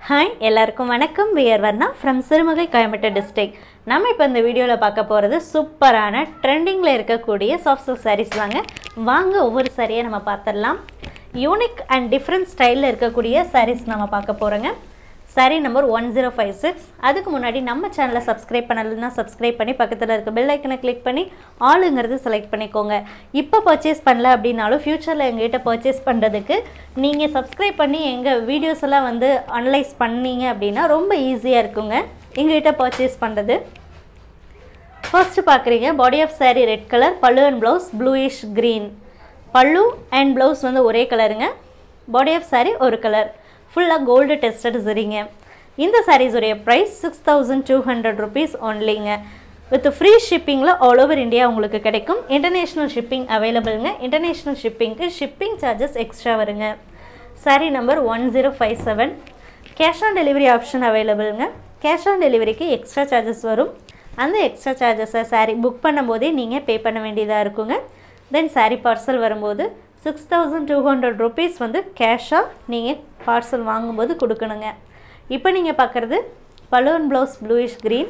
Hi, எல்லாருக்கும் வணக்கம். We are Varna from Sirumagai Coimbatore district. நம்ம இப்போ இந்த வீடியோல பார்க்க போறது சூப்பரான ட்ரெண்டிங்ல இருக்கக்கூடிய சாஃப்ட் சில்க் sarees வாங்க ஒவ்வொரு சாரியை நம்ம பார்த்தறலாம். யூனிக் அண்ட் டிஃபரண்ட் ஸ்டைல்ல இருக்கக்கூடிய sarees நம்ம பார்க்க போறோங்க. Saree number 1056. அதுக்கு முன்னாடி நம்ம சேனலை சப்ஸ்கிரைப் பண்ணலனா சப்ஸ்கிரைப் பண்ணி பக்கத்துல இருக்க பெல் ஐகானை கிளிக் பண்ணி ஆல்ங்கிறது செலக்ட் பண்ணிக்கோங்க. இப்போ பர்ச்சேஸ் பண்ணல அப்படினாலும் ஃபியூச்சர்ல எங்ககிட்ட பர்ச்சேஸ் பண்றதுக்கு நீங்க சப்ஸ்கிரைப் பண்ணி எங்க வீடியோஸ் எல்லாம் வந்து அனலைஸ் பண்ணீங்க அப்படினா ரொம்ப ஈஸியா இருக்குங்க எங்ககிட்ட பர்ச்சேஸ் பண்றது. ஃபர்ஸ்ட் பாக்குறீங்க body of saree red colour, pallu and blouse bluish green. Pallu and blouse வந்து ஒரே கலருங்க. பாடி ஆஃப் saree ஒரு கலர். Full gold tested zariங்க. இந்த sarees உடைய price 6200 rupees onlyங்க. With free shipping all over India உங்களுக்கு கிடைக்கும். International shipping availableங்க. International shippingக்கு shipping charges extra வருங்க. Saree number 1057. Cash on delivery option availableங்க. Cash on deliveryக்கு extra charges வரும். அந்த extra charges saree book பண்ணும்போதே நீங்க pay பண்ண வேண்டியதா இருக்குங்க. Then saree parcel வரும்போது 6200 rupees வந்து கேஷா நீங்க பார்சல் வாங்கும்போது கொடுக்கணுங்க. இப்போ நீங்க பார்க்கிறது pallu and blouse bluish green.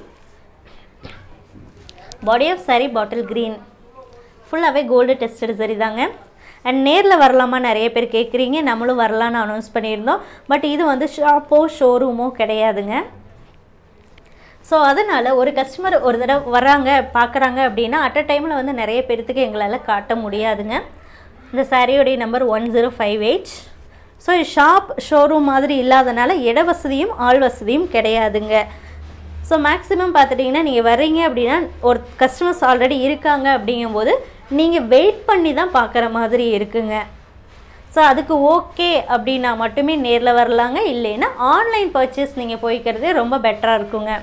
Body of saree bottle green. ஃபுல்லாவே கோல்ட் டெஸ்டட் saree தாங்க. அண்ட் நேர்ல வரலாமா நிறைய பேர் கேக்குறீங்க. நம்மளும் வரலாம்னு அனௌன்ஸ் பண்ணியிருந்தோம். பட் இது வந்து ஷாப்போ ஷோரூமோ கிடையாதுங்க. சோ அதனால ஒரு கஸ்டமர் ஒரு தடவை வராங்க பார்க்கறாங்க அப்படினா அட் a டைம்ல வந்து நிறைய பேருக்கு எங்களால காட்ட முடியாதுங்க. இந்த saree உடைய நம்பர் 1058. சோ ஷாப் ஷோரூம் மாதிரி இல்லாதனால இட வசதியும் ஆள் வசதியும் கிடையாதுங்க. சோ மேக்ஸिमम பாத்துட்டீங்கன்னா நீங்க வரீங்க அப்படினா ஒரு கஸ்டமர்ஸ் ஆல்ரெடி இருக்காங்க அப்படிங்கும்போது நீங்க வெயிட் பண்ணி தான் பார்க்குற மாதிரி இருக்குங்க. சோ அதுக்கு ஓகே அப்படினா மட்டுமே நேர்ல வரலாங்க. இல்லைனா ஆன்லைன் பர்ச்சேஸ் நீங்க போய்க்கிறதே ரொம்ப பெட்டரா இருக்குங்க.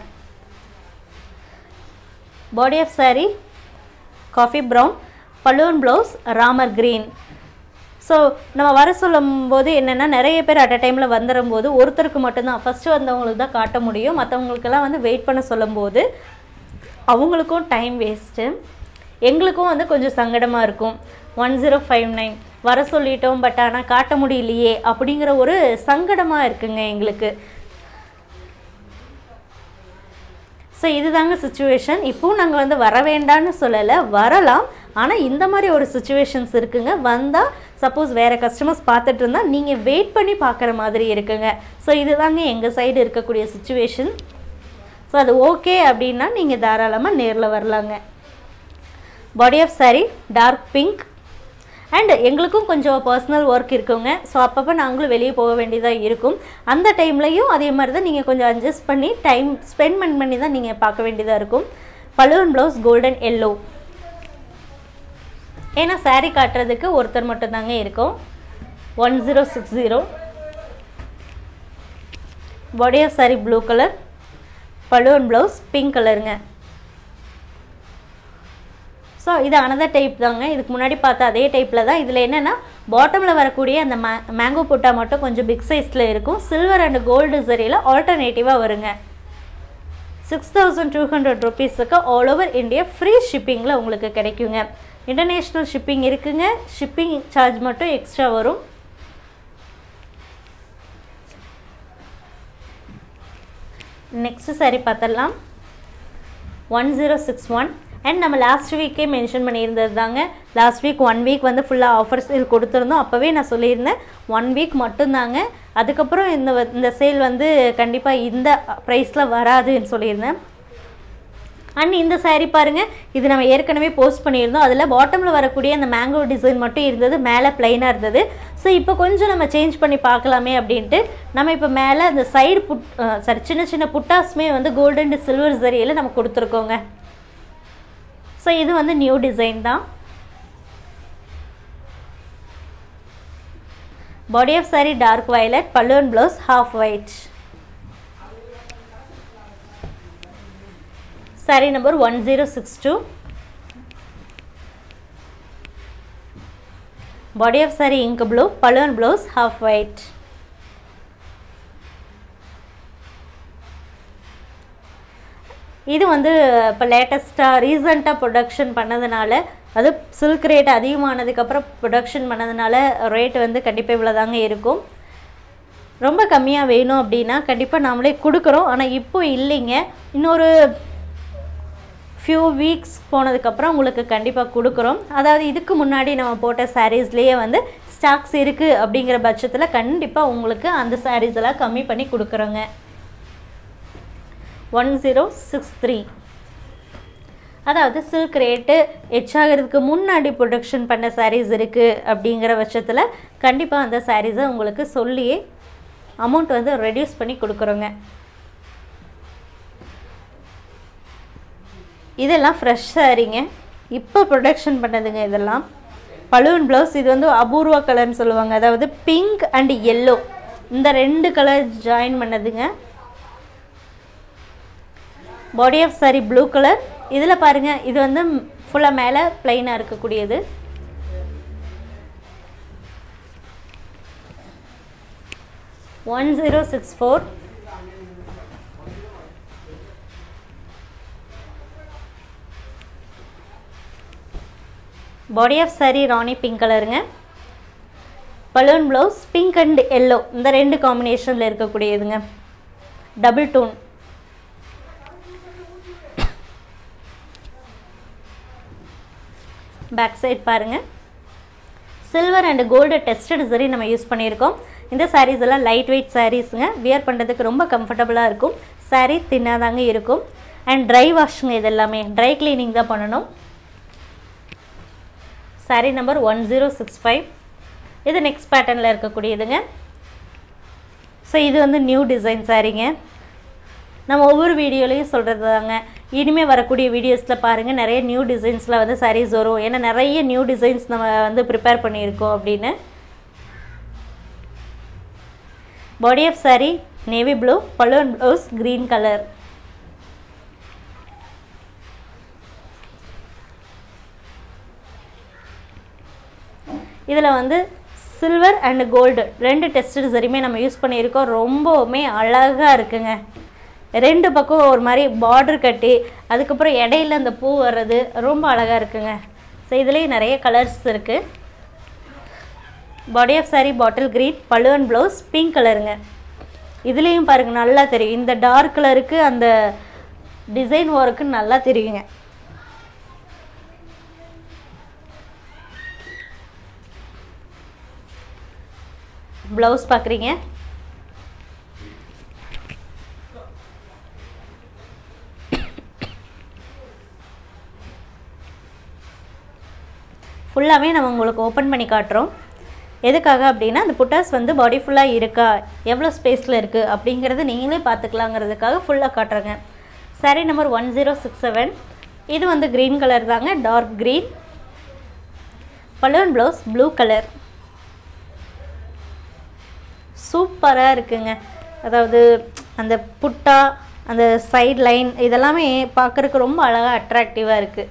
Body of saree coffee brown, pallu and blouse Ramar green. So நம்ம வர சொல்லும்போது என்னன்னா நிறைய பேர் அட் a டைம்ல வந்தறம்போது ஒருத்தருக்கு மட்டும் தான் ஃபர்ஸ்ட் வந்தவங்களுக்கு தான் காட்ட முடியும். மத்தவங்களுக்கு எல்லாம் வந்து வெயிட் பண்ண சொல்லும்போது அவங்களுக்கும் டைம் வேஸ்ட், எங்களுக்கும் வந்து கொஞ்சம் சங்கடமா இருக்கும். 1059 வர சொல்லிட்டோம் பட் ஆனா காட்ட முடியலையே அப்படிங்கற ஒரு சங்கடமா இருக்குங்க எங்களுக்கு. சோ இதுதாங்க சிச்சுவேஷன். இப்போ நாங்க வந்து வர வேண்டாம்னு சொல்லல, வரலாம். ஆனா இந்த மாதிரி ஒரு சிச்சுவேஷன்ஸ் இருக்குங்க. வந்தா சப்போஸ் வேற கஸ்டமர்ஸ் பார்த்துட்டு இருந்தா நீங்க வெயிட் பண்ணி பார்க்குற மாதிரி இருக்குங்க. சோ இதுதாங்க எங்க சைடு இருக்கக்கூடிய சிச்சுவேஷன். சோ அது ஓகே அப்படினா நீங்க தாராளமா நேர்ல வரலாங்க. Body of saree dark pink. And எங்களுக்கும் கொஞ்சம் பர்சனல் வர்க் இருக்குங்க. சோ அப்பப்ப நாங்களும் வெளிய போக வேண்டியதா இருக்கும். அந்த டைம்லயும் அதே மாதிரி தான் நீங்க கொஞ்சம் அட்ஜஸ்ட் பண்ணி டைம் ஸ்பெண்ட் பண்ணி தான் நீங்க பார்க்க வேண்டியதா இருக்கும். Pallu and blouse golden yellow. ஏனா saree காட்றதுக்கு ஒருத்தர் மட்டும் தாங்க இருக்கும். 1060. Body of saree blue colour, pallu and blouse pink கலருங்க. சோ இது another டைப் தாங்க. இதுக்கு முன்னாடி பார்த்த அதே டைப்ல தான். இதுல என்னன்னா பாட்டம்ல வரக்கூடிய அந்த மேங்கோ புட்டா மட்டும் கொஞ்சம் பிக் சைஸ்ல இருக்கும். சில்வர் அண்ட் கோல்ட் சரியில ஆல்டர்னேட்டிவா வருங்க. 6200 rupeesக்கு ஆல் ஓவர் இந்தியா ஃப்ரீ ஷிப்பிங்ல உங்களுக்கு கிடைக்குங்க. இன்டர்நேஷனல் ஷிப்பிங் இருக்குங்க. ஷிப்பிங் சார்ஜ் மட்டும் எக்ஸ்ட்ரா வரும். நெக்ஸ்ட் saree பார்த்தலாம். 1061. அண்ட் நம்ம லாஸ்ட் வீக்கே மென்ஷன் பண்ணியிருந்தது தாங்க. லாஸ்ட் வீக் 1 வீக் வந்து ஃபுல்லாக ஆஃபர் சேல் கொடுத்துருந்தோம். அப்போவே நான் சொல்லியிருந்தேன் 1 வீக் மட்டும்தாங்க. அதுக்கப்புறம் இந்த சேல் வந்து கண்டிப்பாக இந்த ப்ரைஸில் வராதுன்னு சொல்லியிருந்தேன். அண்ட் இந்த saree பாருங்க, இது நம்ம ஏற்கனவே போஸ்ட் பண்ணியிருந்தோம். அதில் பாட்டமில் வரக்கூடிய அந்த மேங்கோ டிசைன் மட்டும் இருந்தது, மேலே பிளைனாக இருந்தது. ஸோ இப்போ கொஞ்சம் நம்ம சேஞ்ச் பண்ணி பார்க்கலாமே அப்படின்ட்டு நம்ம இப்போ மேலே அந்த சைடு சின்ன சின்ன புட்டாஸ்மே வந்து கோல்டன் அண்ட் சில்வர் சரியில் நம்ம கொடுத்துருக்கோங்க. ஸோ இது வந்து நியூ டிசைன் தான். Body of saree dark violet, pallu and blouse half white. saree number 1062. Body of saree ink blue, pallu and blouse half white. இது வந்து இப்போ லேட்டஸ்ட்டாக ரீசெண்டாக ப்ரொடக்ஷன் பண்ணதுனால அது சில்க் ரேட் அதிகமானதுக்கப்புறம் ப்ரொடக்ஷன் பண்ணதுனால ரேட் வந்து கண்டிப்பாக இவ்வளோ தாங்க இருக்கும். ரொம்ப கம்மியாக வேணும் அப்படின்னா கண்டிப்பாக நாமளே கொடுக்குறோம். ஆனால் இப்போ இல்லைங்க, இன்னொரு ஃபியூ வீக்ஸ் போனதுக்கப்புறம் உங்களுக்கு கண்டிப்பாக கொடுக்குறோம். அதாவது இதுக்கு முன்னாடி நம்ம போட்ட சாரீஸ்லேயே வந்து ஸ்டாக்ஸ் இருக்குது அப்படிங்கிற பட்சத்தில் கண்டிப்பாக உங்களுக்கு அந்த சாரீஸ் எல்லாம் கம்மி பண்ணி கொடுக்குறோங்க. 1063 அதாவது சில்க் ரேட்டு எச்சாகிறதுக்கு முன்னாடி ப்ரொடக்ஷன் பண்ண சாரீஸ் இருக்குது அப்படிங்கிற பட்சத்தில் கண்டிப்பாக அந்த சாரீஸை உங்களுக்கு சொல்லியே அமௌண்ட் வந்து ரெடியூஸ் பண்ணி கொடுக்குறோங்க. இதெல்லாம் ஃப்ரெஷ் சாரீங்க, இப்போ ப்ரொடக்ஷன் பண்ணதுங்க. இதெல்லாம் பலூன் ப்ளவுஸ். இது வந்து அபூர்வா கலர்னு சொல்லுவாங்க, அதாவது பிங்க் அண்ட் எல்லோ இந்த 2 கலர் ஜாயின் பண்ணதுங்க. Body of sari blue colour. இதில் பாருங்கள், இது வந்து ஃபுல்லாக மேலே ப்ளைனாக இருக்கக்கூடியது. $1064 பாடி ஆஃப் சாரி ராணி பிங்க் கலருங்க. Pallu blouse pink and yellow இந்த 2 காம்பினேஷனில் இருக்கக்கூடியதுங்க. Double tone. பேக் சைட் பாருங்கள், சில்வர் அண்ட் கோல்டு டெஸ்டட் சரி நம்ம யூஸ் பண்ணியிருக்கோம். இந்த சாரீஸ் எல்லாம் லைட் வெயிட் சாரீஸுங்க, வியர் பண்ணுறதுக்கு ரொம்ப கம்ஃபர்டபுளாக இருக்கும். சாரீ தின்னாதாங்க இருக்கும். அண்ட் ட்ரை வாஷுங்க, இது எல்லாமே ட்ரை கிளீனிங் தான் பண்ணணும். சாரீ நம்பர் 1065. இது நெக்ஸ்ட் பேட்டர்னில் இருக்கக்கூடியதுங்க. ஸோ இது வந்து நியூ டிசைன் சாரீங்க. நம்ம ஒவ்வொரு வீடியோலையும் சொல்கிறது தாங்க, இனிமேல் வரக்கூடிய வீடியோஸில் பாருங்கள் நிறைய நியூ டிசைன்ஸில் வந்து சாரீஸ் வரும். ஏன்னா நிறைய நியூ டிசைன்ஸ் நம்ம வந்து ப்ரிப்பேர் பண்ணியிருக்கோம் அப்படின்னு. Body of sari navy blue, pallu blouse green colour. இதில் வந்து சில்வர் அண்ட் கோல்டு 2 டெஸ்டட் சரியுமே நம்ம யூஸ் பண்ணியிருக்கோம். ரொம்பவுமே அழகாக இருக்குங்க. 2 பக்கம் ஒரு மாதிரி பார்டர் கட்டி அதுக்கப்புறம் இடையில அந்த பூ வர்றது ரொம்ப அழகாக இருக்குங்க. ஸோ இதுலேயே நிறைய கலர்ஸ் இருக்குது. Body of sari bottle green, pallu blouse pink கலருங்க. இதுலேயும் பாருங்கள் நல்லா தெரியும், இந்த டார்க் கலருக்கு அந்த டிசைன் ஒர்க்கு நல்லா தெரியுங்க. ப்ளவுஸ் பார்க்குறீங்க, ஃபுல்லாகவே நம்ம உங்களுக்கு ஓப்பன் பண்ணி காட்டுறோம். எதுக்காக அப்படின்னா அந்த புட்டாஸ் வந்து பாடி ஃபுல்லாக இருக்கா, எவ்வளோ ஸ்பேஸில் இருக்குது அப்படிங்கிறது நீங்களே பார்த்துக்கலாங்கிறதுக்காக ஃபுல்லாக காட்டுறேங்க. சாரீ நம்பர் 1067. இது வந்து க்ரீன் கலர் தாங்க, dark green. Pallu blouse blue colour. சூப்பராக இருக்குங்க. அதாவது அந்த புட்டா, அந்த சைட் லைன் இதெல்லாமே பார்க்குறதுக்கு ரொம்ப அழகாக அட்ராக்டிவாக இருக்குது.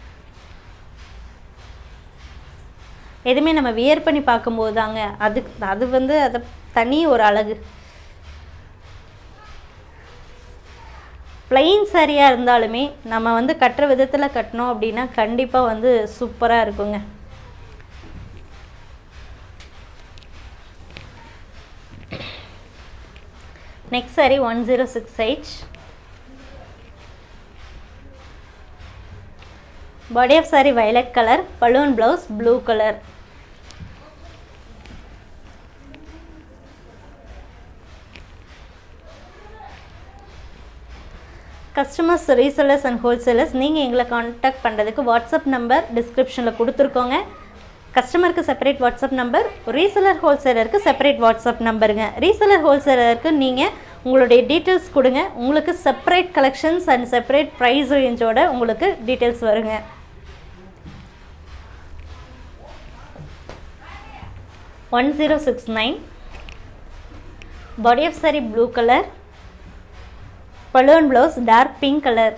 எதுவுமே நம்ம வியர் பண்ணி பார்க்கும்போது தாங்க அது வந்து அதை தனி ஒரு அழகு. ப்ளைன் சாரியாக இருந்தாலுமே நம்ம வந்து கட்டுற விதத்தில் கட்டினோம் அப்படின்னா கண்டிப்பாக வந்து சூப்பராக இருக்குங்க. Next sari 1068. Body of sari violet colour, pallu blouse blue colour. Customers, resellers and wholesalers நீங்கள் எங்களை காண்டாக்ட் பண்ணுறதுக்கு வாட்ஸ்அப் நம்பர் டிஸ்கிரிப்ஷனில் கொடுத்துருக்கோங்க. கஸ்டமருக்கு செப்பரேட் வாட்ஸ்அப் நம்பர், ரீசெல்லர் ஹோல்சேலருக்கு செப்பரேட் வாட்ஸ்அப் நம்பருங்க. ரீசெல்லர் ஹோல்சேலருக்கு நீங்கள் உங்களுடைய டீட்டெயில்ஸ் கொடுங்க, உங்களுக்கு separate collections and separate price ரேஞ்சோட உங்களுக்கு டீட்டெயில்ஸ் வருங்க. $1069. Body of sari blue colour, pallu blouse dark pink colour.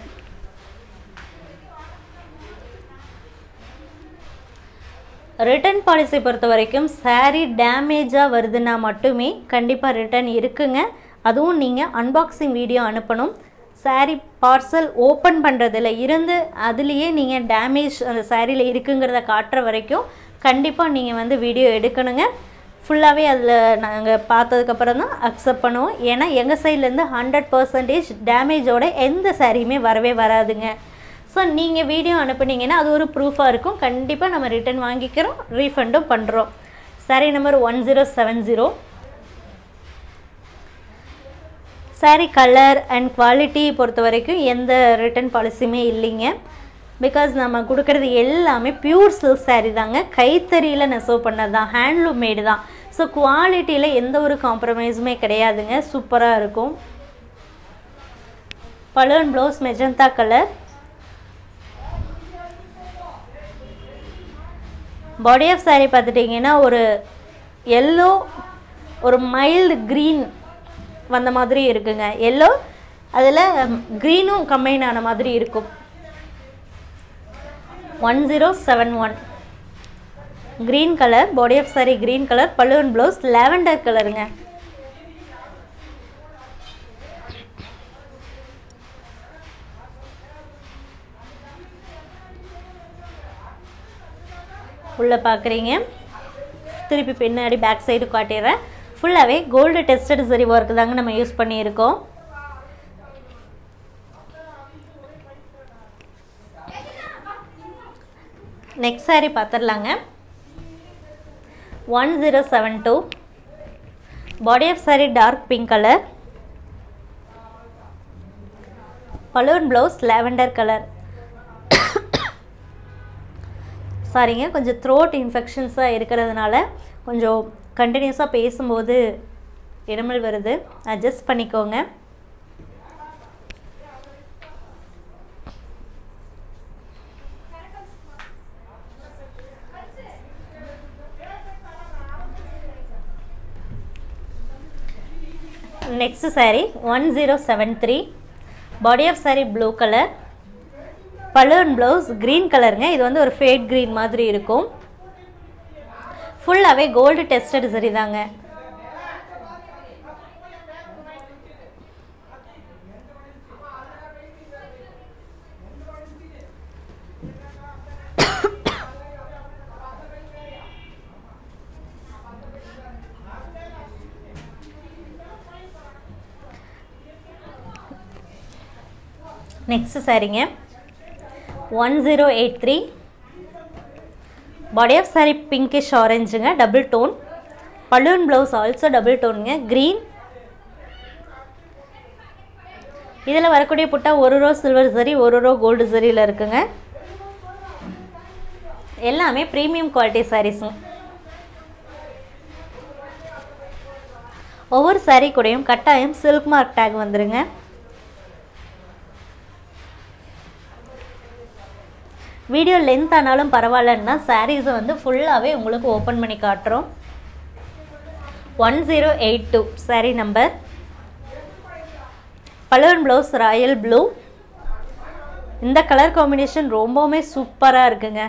Return policy பொறுத்த வரைக்கும் சாரீ டேமேஜாக வருதுன்னா மட்டுமே கண்டிப்பாக ரிட்டர்ன் இருக்குங்க. அதுவும் நீங்கள் அன்பாக்சிங் வீடியோ அனுப்பணும். சாரீ பார்சல் ஓப்பன் பண்ணுறதுல இருந்து அதுலேயே நீங்கள் டேமேஜ் அந்த சாரியில் இருக்குங்கிறத காட்டுற வரைக்கும் கண்டிப்பாக நீங்கள் வந்து வீடியோ எடுக்கணுங்க. ஃபுல்லாகவே அதில் நாங்கள் பார்த்ததுக்கப்புறம் தான் அக்செப்ட் பண்ணுவோம். ஏன்னா எங்கள் சைட்லேருந்து 100% டேமேஜோட எந்த சாரியுமே வரவே வராதுங்க. ஸோ நீங்கள் வீடியோ அனுப்புனீங்கன்னா அது ஒரு ப்ரூஃபாக இருக்கும். கண்டிப்பாக நம்ம ரிட்டன் வாங்கிக்கிறோம், ரீஃபண்டும் பண்ணுறோம். Sari number 1070. Sari colour and quality பொறுத்த வரைக்கும் எந்த ரிட்டன் பாலிசியுமே இல்லைங்க. பிகாஸ் நம்ம கொடுக்குறது எல்லாமே பியூர் சில்க் சாரீ தாங்க. கைத்தறியில் நெசவு பண்ணது தான், ஹேண்ட்லூம் மேடு தான். ஸோ குவாலிட்டியில் எந்த ஒரு காம்ப்ரமைஸுமே கிடையாதுங்க. சூப்பராக இருக்கும். Pallu blouse magenta colour. Body of sari பார்த்துட்டிங்கன்னா ஒரு எல்லோ, ஒரு மைல்டு க்ரீன் வந்த மாதிரி இருக்குங்க. எல்லோ அதில் க்ரீனும் கம்பைன் ஆன மாதிரி இருக்கும். 1071 green colour. Body of sari green colour. Pallu blouse lavender கலருங்க. உள்ளே பார்க்குறீங்க. திருப்பி பின்னாடி பேக் சைடு காட்டிடுறேன். ஃபுல்லாகவே கோல்டு டெஸ்டட் சரி ஒர்க் தாங்க நம்ம யூஸ் பண்ணியிருக்கோம். நெக்ஸ்ட் சாரீ பார்த்துடலாங்க. 1072 body of sari dark pink colour. Pallu blouse lavender colour. சாரிங்க, கொஞ்சம் த்ரோட் இன்ஃபெக்ஷன்ஸாக இருக்கிறதுனால கொஞ்சம் கண்டினியூஸாக பேசும்போது இருமல் வருது, அட்ஜஸ்ட் பண்ணிக்கோங்க. Next sari 1073 body of sari blue colour. Pallu blouse green கலருங்க. இது வந்து ஒரு ஃபேட் க்ரீன் மாதிரி இருக்கும். ஃபுல்லாகவே கோல்டு டெஸ்டட் சரி தாங்க. நெக்ஸ்ட் சாரீங்க 1083 பாடி ஆஃப் சாரீ பிங்கிஷ் ஆரஞ்சுங்க, double tone. Pallu blouse also double டோனுங்க, க்ரீன். இதில் வரக்கூடிய புட்டா ஒரு ரோ சில்வர் சரி, ஒரு ரோ கோல்டு சரியில் இருக்குங்க. எல்லாமே ப்ரீமியம் குவாலிட்டி சாரீஸுங்க. ஒவ்வொரு சாரீ கூடயும் கட்டாயம் சில்க் மார்க் டேக் வந்துருங்க. வீடியோ லென்த் ஆனாலும் பரவாயில்லன்னா சாரீஸை வந்து ஃபுல்லாகவே உங்களுக்கு ஓப்பன் பண்ணி காட்டுறோம். 1082 sari number. Pallu blouse royal blue. இந்த கலர் காம்பினேஷன் ரொம்பவுமே சூப்பராக இருக்குங்க.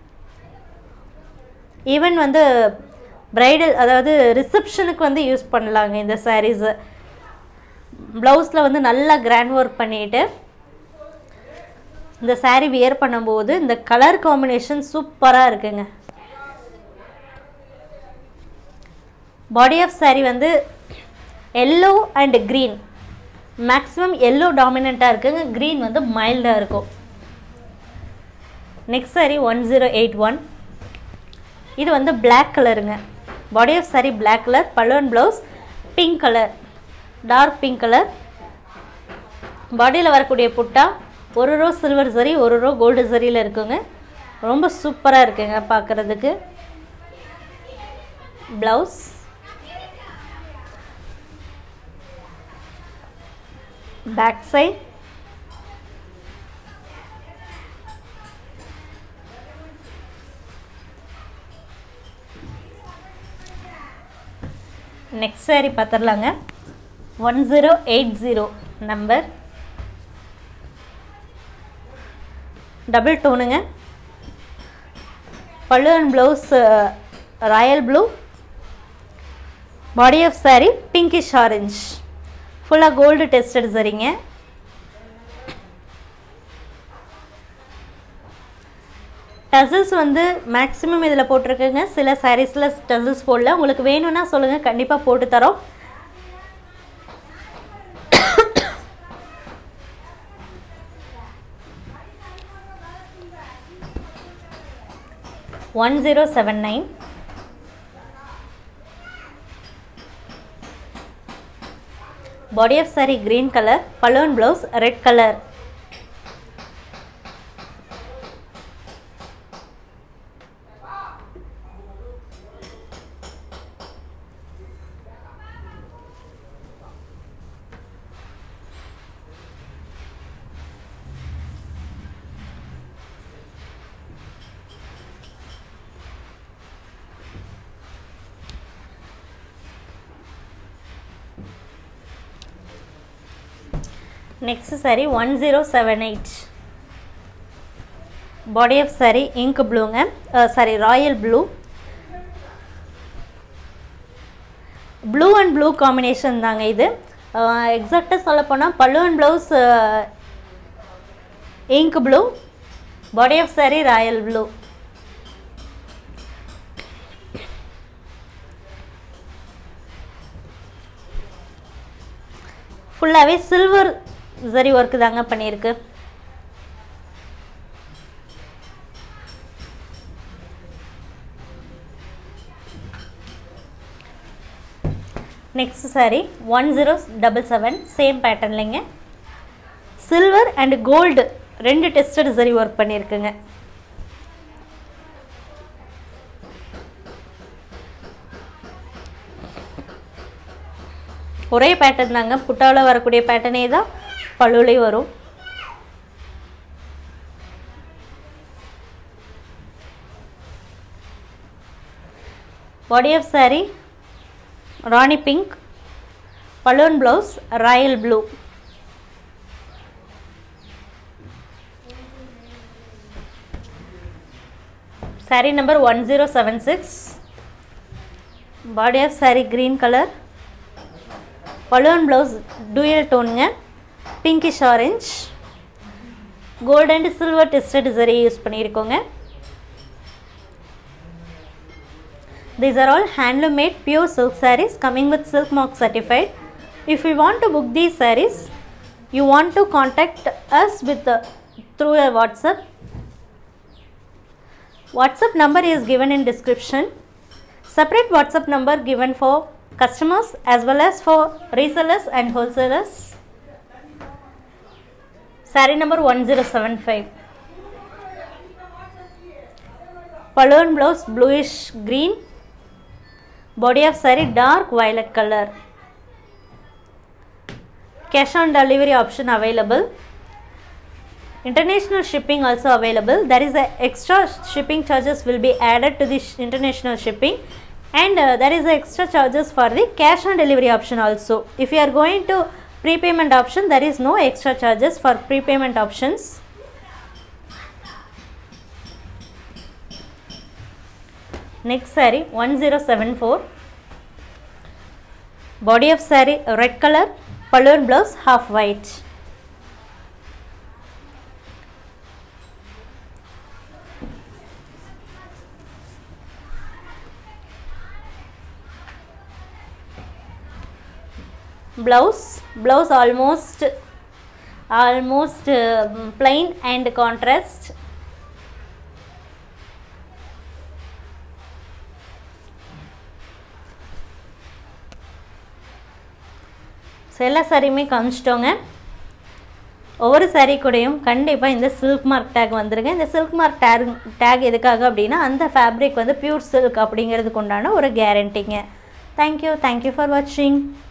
ஈவன் வந்து பிரைடல், அதாவது ரிசப்ஷனுக்கு வந்து யூஸ் பண்ணலாங்க இந்த சாரீஸு. ப்ளவுஸில் வந்து நல்லா கிராண்ட் ஒர்க் பண்ணிவிட்டு இந்த சாரீ வியர் பண்ணும்போது இந்த கலர் காம்பினேஷன் சூப்பராக இருக்குங்க. பாடி ஆஃப் சாரீ வந்து yellow and green, maximum yellow டாமினண்ட்டாக இருக்குங்க. க்ரீன் வந்து மைல்டாக இருக்கும். நெக்ஸ்ட் சாரீ 1081 இது வந்து பிளாக் கலருங்க. Body of sari black colour. Pallu blouse pink colour, dark pink colour. பாடியில் வரக்கூடிய புட்டா ஒரு ரோ சில்வர் சரி, ஒரு ரோ கோல்டு சரியில் இருக்குங்க. ரொம்ப சூப்பராக இருக்குங்க பார்க்குறதுக்கு. Blouse back side. Next sari பார்த்துடலாங்க. 1080 நம்பர். டபுள் டோனுங்க. Pallu blouse royal blue. Body of sari pinkish orange. ஃபுல்லாக கோல்டு டெஸ்டட் சரிங்க. டசல்ஸ் வந்து மேக்ஸிமம் இதில் போட்டிருக்குங்க. சில சாரீஸில் டசல்ஸ் போடல. உங்களுக்கு வேணும்னா சொல்லுங்கள், கண்டிப்பாக போட்டு தரோம். $1079. Body of saree green color, pallu and blouse red color. Next saree 1078. Body of saree ink blue sorry royal blue. Blue and blue combination தாங்க இது. எக்ஸாக்ட்டா சொல்ல போனா pallu and blouse ink blue, body of saree royal blue. ஃபுல்லாவே silver ஜரி work தாங்க பண்ணியிருக்கு. Next sari 1077 same பேட்டர்ன்லங்க. Silver and gold ரெண்டு டெஸ்டட் ஜரி ஒர்க் பண்ணியிருக்குங்க. ஒரே பேட்டர்ன் தாங்க. புட்டாவில் வரக்கூடிய பேட்டர்னே தான் பல்லுலேயும் வரும். பாடி ஆஃப் சாரி ராணி pink, pallu and blouse royal blue. Saree number 1076. Body of saree green color, pallu and blouse dual tone pinkish orange, gold and silver tested zari use பண்ணிருக்கோங்க. These are all handloom made pure silk sarees coming with silk mark certified. If you want to book these sarees, you want to contact us with through a WhatsApp. WhatsApp number is given in description. Separate WhatsApp number given for customers as well as for resellers and wholesalers. Saree number 1075. Pallu and blouse bluish green. Body of saree dark violet color. Cash on delivery option available. International shipping also available. There is a extra shipping charges will be added to the international shipping. And there is extra charges for the cash on delivery option also. If you are going to prepayment option, there is no extra charges for prepayment options. Next saree 1074. Body of saree red color, pallu and blouse half white. Blouse almost plain and contrast. எல்லா சாரியுமே காமிச்சிட்டோங்க. ஒவ்வொரு சாரீ கூடயும் கண்டிப்பாக இந்த silk mark tag வந்துருங்க. இந்த silk mark take எதுக்காக அப்படின்னா அந்த ஃபேப்ரிக் வந்து பியூர் சில்க் அப்படிங்கிறதுக்கு உண்டான ஒரு கேரண்டிங்க. தேங்க்யூ ஃபார் வாட்சிங்.